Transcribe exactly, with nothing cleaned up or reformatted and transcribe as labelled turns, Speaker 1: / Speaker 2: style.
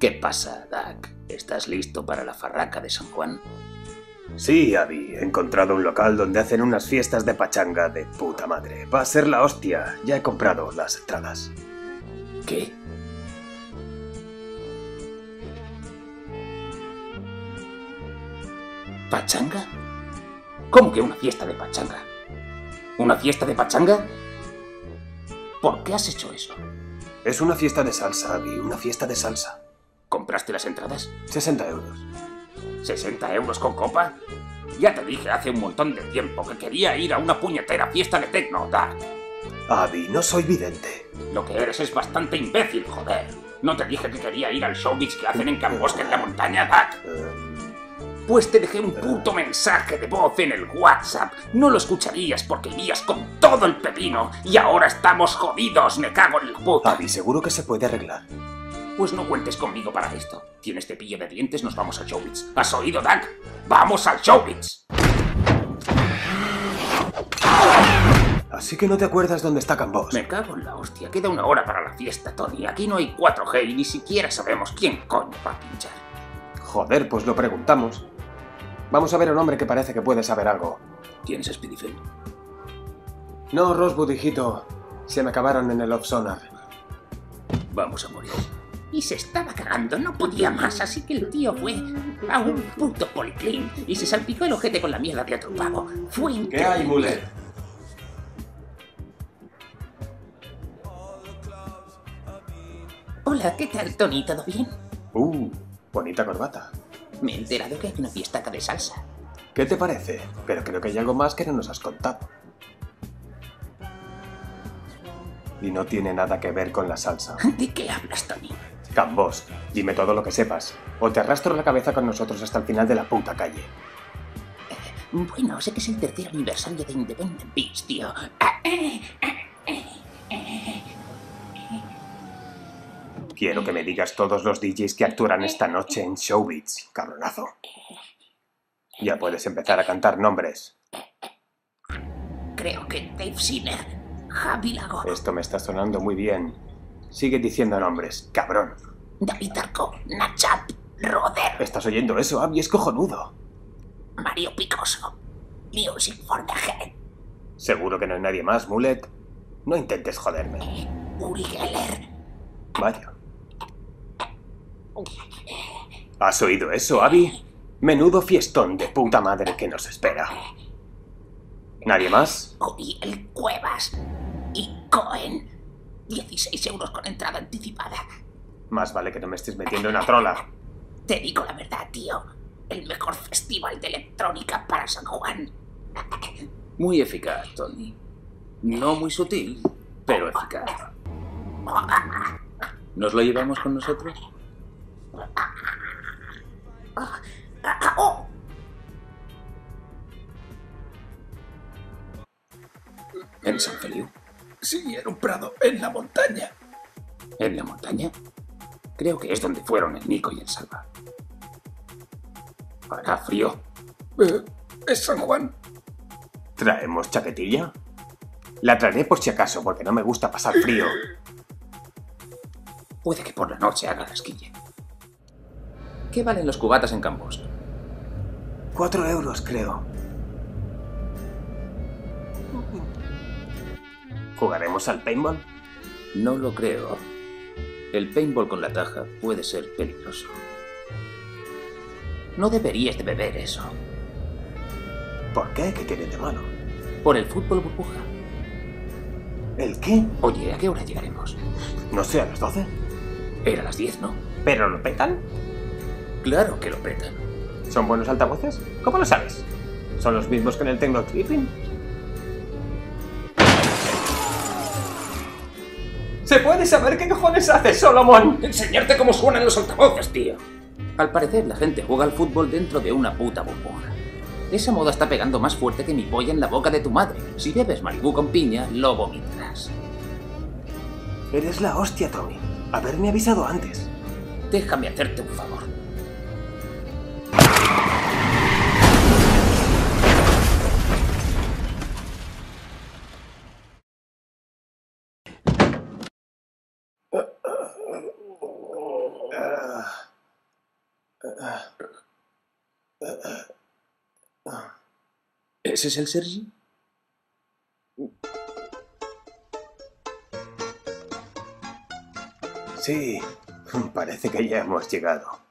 Speaker 1: ¿Qué pasa, Doug? ¿Estás listo para la farraca de San Juan?
Speaker 2: Sí, Abby. He encontrado un local donde hacen unas fiestas de pachanga de puta madre. Va a ser la hostia. Ya he comprado las entradas.
Speaker 1: ¿Qué? ¿Pachanga? ¿Cómo que una fiesta de pachanga? ¿Una fiesta de pachanga? ¿Por qué has hecho eso?
Speaker 2: Es una fiesta de salsa, Abby. Una fiesta de salsa.
Speaker 1: ¿Compraste las entradas?
Speaker 2: sesenta euros.
Speaker 1: ¿sesenta euros con copa? Ya te dije hace un montón de tiempo que quería ir a una puñetera fiesta de techno, Doug.
Speaker 2: Abby, no soy vidente.
Speaker 1: Lo que eres es bastante imbécil, joder. ¿No te dije que quería ir al showbiz que hacen en Can Bosque en la montaña, Doug?
Speaker 2: Um,
Speaker 1: Pues te dejé un puto mensaje de voz en el WhatsApp. No lo escucharías porque irías con todo el pepino. Y ahora estamos jodidos, me cago en la puta.
Speaker 2: Abby, seguro que se puede arreglar.
Speaker 1: Pues no cuentes conmigo para esto. Tienes cepillo de dientes, nos vamos al showbiz. ¿Has oído, Doug? ¡Vamos al showbiz!
Speaker 2: Así que no te acuerdas dónde está Can Bosque.
Speaker 1: Me cago en la hostia. Queda una hora para la fiesta, Tony. Aquí no hay cuatro G y ni siquiera sabemos quién coño va a pinchar.
Speaker 2: Joder, pues lo preguntamos. Vamos a ver a un hombre que parece que puede saber algo.
Speaker 1: ¿Tienes Speedyfield?
Speaker 2: No, Rosebud, hijito. Se me acabaron en el Off Sonar.
Speaker 1: Vamos a morir. Y se estaba cagando, no podía más, así que el tío fue a un puto policlín y se salpicó el ojete con la mierda de otro pavo. Fue increíble.
Speaker 2: ¿Qué hay, Muller?
Speaker 1: Hola, ¿qué tal, Tony? ¿Todo bien?
Speaker 2: Uh, bonita corbata.
Speaker 1: Me he enterado que hay una fiesta de salsa.
Speaker 2: ¿Qué te parece? Pero creo que hay algo más que no nos has contado. Y no tiene nada que ver con la salsa.
Speaker 1: ¿De qué hablas, Tony?
Speaker 2: Can Bosque, dime todo lo que sepas, o te arrastro la cabeza con nosotros hasta el final de la puta calle.
Speaker 1: Bueno, sé que es el tercer aniversario de Independent Beach, tío.
Speaker 2: Quiero que me digas todos los D Js que actuarán esta noche en Showbiz, cabronazo. Ya puedes empezar a cantar nombres.
Speaker 1: Creo que Dave Sinner, Javi Lago,
Speaker 2: Esto me está sonando muy bien. Sigue diciendo nombres, cabrón.
Speaker 1: David Arco, Nachap, Roder,
Speaker 2: ¿Estás oyendo eso, Abby? Es cojonudo.
Speaker 1: Mario Picoso, Music for the Head,
Speaker 2: ¿Seguro que no hay nadie más, Mulet? No intentes joderme.
Speaker 1: Uri Geller.
Speaker 2: Vaya. ¿Has oído eso, Abby? Menudo fiestón de puta madre que nos espera. ¿Nadie más?
Speaker 1: Uriel Cuevas y Cohen. dieciséis euros con entrada anticipada.
Speaker 2: Más vale que no me estés metiendo en la trola.
Speaker 1: Te digo la verdad, tío. El mejor festival de electrónica para San Juan. Muy eficaz, Tony. No muy sutil, pero eficaz. ¿Nos lo llevamos con nosotros? ¿En San Feliu?
Speaker 3: Sí, era un prado, en la montaña.
Speaker 1: ¿En la montaña? Creo que es donde fueron el Nico y el Salva. Hará frío.
Speaker 3: Eh, es San Juan.
Speaker 2: ¿Traemos chaquetilla? La traeré por si acaso, porque no me gusta pasar frío.
Speaker 1: Puede que por la noche haga rasquilla. ¿Qué valen los cubatas en Can Bosque?
Speaker 2: Cuatro euros, creo. ¿Jugaremos al paintball?
Speaker 1: No lo creo. El paintball con la taja puede ser peligroso. No deberías de beber eso.
Speaker 2: ¿Por qué? ¿Qué tiene de malo?
Speaker 1: Por el fútbol burbuja.
Speaker 2: ¿El qué?
Speaker 1: Oye, ¿a qué hora llegaremos?
Speaker 2: No sé, ¿a las doce?
Speaker 1: Era las diez, ¿no?
Speaker 2: ¿Pero lo petan?
Speaker 1: Claro que lo petan.
Speaker 2: ¿Son buenos altavoces? ¿Cómo lo sabes? ¿Son los mismos que en el Techno Tripping? ¿Se puede saber qué cojones hace, Solomon?
Speaker 1: Enseñarte cómo suenan los altavoces, tío. Al parecer, la gente juega al fútbol dentro de una puta burbuja. Esa moda está pegando más fuerte que mi polla en la boca de tu madre. Si bebes Malibú con piña, lo vomitarás.
Speaker 2: Eres la hostia, Tommy. Haberme avisado antes.
Speaker 1: Déjame hacerte un favor.
Speaker 2: Ah.
Speaker 1: ¿Ese es el Sergi?
Speaker 2: Sí, parece que ya hemos llegado.